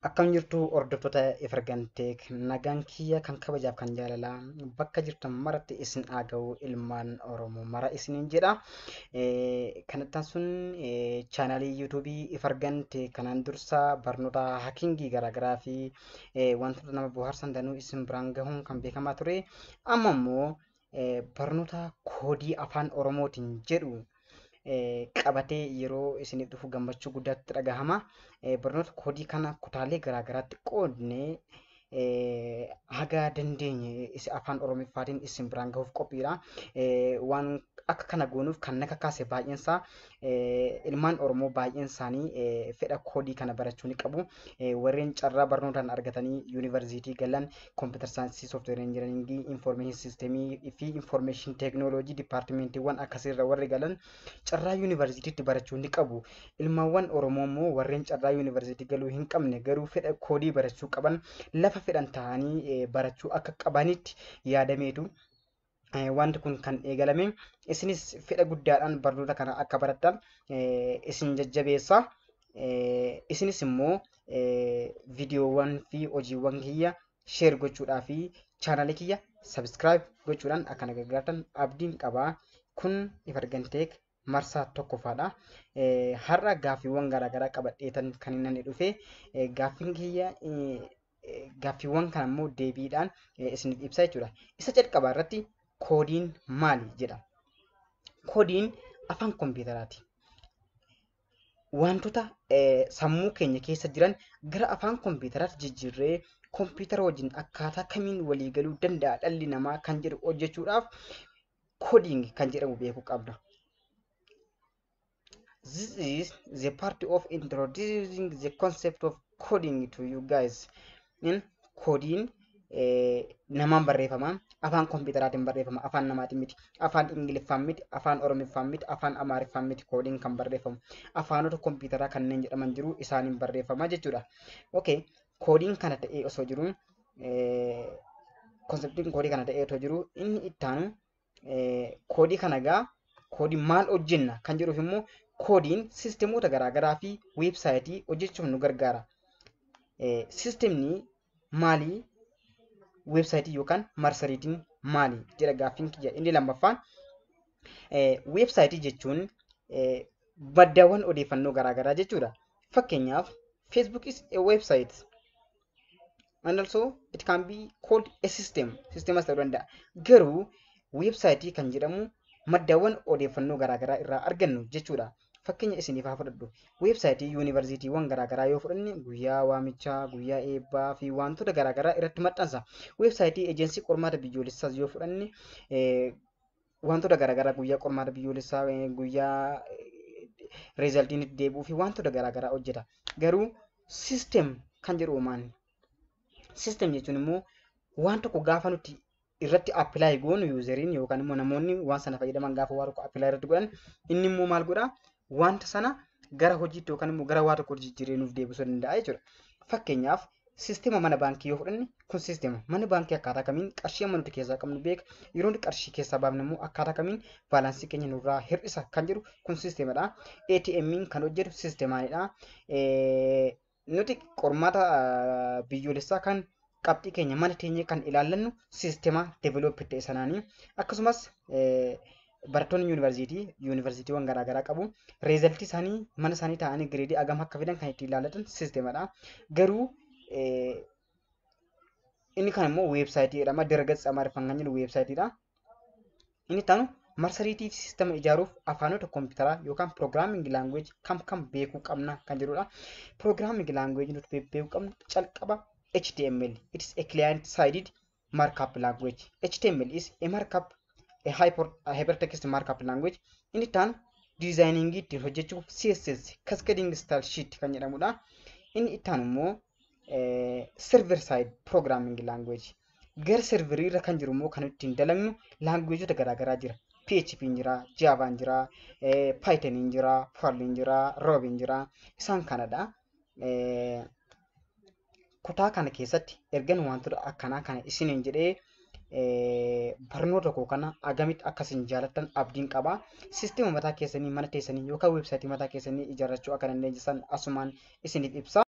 Akkam jirtu hordoftoota Ifarganteek nagaan kiyya kan kabajaaf kan jaalalaa bakka jirtan maratti isin dhaga'u ilmaan Oromoo mara isiniin jedha. Kanattan sun chaanaalii yuutuubii Ifarganteek kanaan dursa barnoota hakiingii garaagaraa fi wantoota nama bohaarsan danuu isin biraan gahuun kan beekamaa ture. Amma immoo barnoota koodii afaan Oromootiin jedhu qabatee yeroo isiniif dhufu gammachuu guddaatti dhagahama. Barnoota koodii kana kutaalee garaagaraatti qoodnee haga dandeenye afaan Oromiffaatiin isin biraan gahuuf qophiidha. Waan akka kana goonuuf kan na kakaase baay'eensaa ilmaan Oromoo baay'een isaanii fedha koodii kana barachuu ni qabu. Warreen carraa barnootaan argatanii yuunivarsiitii galan kompiitar saayinsii, sooftiweer injinariingii, infoormeeshin siistemii fi infoormeeshin teeknooloojii dipaartimentiiwwan akkasiirra warri galan carraa yuunivarsiitiitti barachuu ni qabu. Ilmaawwan Oromoo immoo warreen carraa yuunivarsiitii galuu hin qabne garuu fedha koodii barachuu qaban lafa fedhan ta'anii barachuu akka qabanitti yaadameetu. Wanti kun kan eegalame isinis fedha guddaadhaan barnoota kana akka barattan isin jajjabeessa. Isinis immoo viidiyoowwan fi hojiiwwan kiyya sheer gochuudhaa fi chaanaalii kiyya sabskiraayib gochuudhaan akka na gargaartan abdiin qabaa. Kun Ifarganteek marsaa tokkoffaadha. Har'a gaaffiiwwan garaagaraa qabadheetan kan inni dhufe gaaffiin kiyya gaaffiiwwan kana immoo deebiidhaan isiniif ibsa jechuudha. Isa jalqabaa irratti koodiin maali jedha. Koodiin afaan kompiitaraati. Wantoota sammuu keenya keessa jiran gara afaan kompiitaraatti jijjiirree kompiitara wajjin akkaataa kamiin walii galuu danda'a dhalli namaa kan jedhu hojjechuudhaaf koodiing kan jedhamu beekuu qabna. This is the part of introducing the concept of coding to you guys. Koodiin namaan barreeffama, afaan kompiitaraatiin barreeffama, afaan namaatiin miti, afaan ingiliffaan miti, afaan oromiffaan miti, afaan amaariffaan miti koodiin kan barreeffamu. Afaanota kompiitaraa kanneen jedhaman jiru isaaniin barreeffama jechuudha. Okay, koodiin kana ta'ee osoo jiru, konseptiin koodii kana ta'ee osoo jiru, inni ittaanu koodii kana gaa koodii maal hojjenna kan jedhuuf immoo koodiin siistemoota garaagaraa fi weebsaayitii hojjechuuf nu gargaara. Siistemni maalii? Weebsaayitii yookaan marsariitiin maali jedha gaaffiin kiyya. Inni lammaffaan weebsaayitii jechuun maddaawwan odeeffannoo garaagaraa jechuudha. Fakkeenyaaf Facebook is a website and also it can be called a system. Sisteemas ta'uu danda'a. Garuu weebsaayitii kan jedhamu maddaawwan odeeffannoo garaagaraa irraa argannu jechuudha. Fakkeenya isiniif haa fudhadhu. Weebsaayitii yuunivarsiitiiwwan garaagaraa yoo fudhanne guyyaa waamichaa, guyyaa eebbaa fi wantoota garaagaraa irratti maxxansa. Weebsaayitii eejensii qormaata biyyoolessaas yoo fudhanne wantoota garaagaraa guyyaa qormaata biyyoolessaa, guyyaa reezaltiin itti deebi'uu fi wantoota garaagaraa hojjeta. Garuu siistem kan jedhu maali? Siistem jechuun immoo waan tokko gaafa nuti irratti appilaayi goonu yuuzeriin yookaan immoo namoonni waan sana fayyadaman gaafa waa tokko appilaayi irratti godhan inni immoo maal godhaa? Wanta sana gara hojiitti yookaan immoo gara waa tokko jijjiiree nuuf deebisuu danda'a jechuudha. Fakkeenyaaf siisteema mana baankii yoo fudhanne kun siisteema mana baankii akkaataa kamiin qarshii amma nuti keessaa qabnu beeka. Yeroo nuti qarshii keessaa baafne immoo akkaataa kamiin baalaansii keenya nurraa hir'isa kan jedhu kun siisteemadha. ATM'n kan hojjetu siisteemaanidha. Nuti qormaata biyyoolessaa kan qabxii keenya mana teenyee kan ilaallannu siisteema deevelooppii ta'e sanaanii. Akkasumas barattoonni yuunivarsiitiiwwan garaagaraa qabu. Reezaltii isaanii mana isaanii taa'anii gireedii hagam akka fidan kan ittiin ilaallatan siisteemadha. Garuu inni kan immoo weebsaayitii jedhama. Dargaggeessa amaariffaan kan jedhu weebsaayitiidha. Inni taanu marsariitii fi siisteema ijaaruuf afaanota kompiitaraa yookaan pirogiraaming laanguweej kam beekuu qabna kan jedhudha. Pirogiraaming laanguweej nuti beekuu qabnu calqaba HTML. It is a client-sided markup language. HTML is a markup, a hypertext markup language. Inni taan diizaayiningii ittiin hojjechuuf CSS cascading style sheet kan jedhamudha. Inni ittaan immoo server side programming language. Gara serverii irra kan jiru immoo kan ittiin dalagnu languageota garaagaraa jira. PHP jira, Java jira, Python jira, Perl jira, Ruby jira. Isaan kanadha. Kutaa kana keessatti ergan wantoota akkanaa kana isiniin jedhee barnoota koo kana agamitti akkasiin jaalattan abdiin qaba. Siisteema mataa keessanii mana teessanii yookaan weebsaayitii mataa keessanii ijaarrachuu akka dandeessan asumaan isiniif ibsa.